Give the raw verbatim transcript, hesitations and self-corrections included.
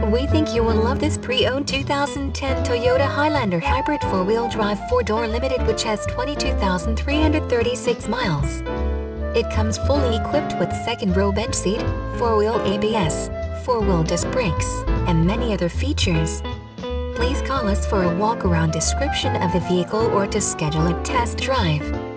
We think you will love this pre-owned two thousand ten Toyota Highlander Hybrid four-wheel drive four-door limited, which has twenty-two thousand three hundred thirty-six miles. It comes fully equipped with second-row bench seat, four-wheel A B S, four-wheel disc brakes, and many other features. Please call us for a walk-around description of the vehicle or to schedule a test drive.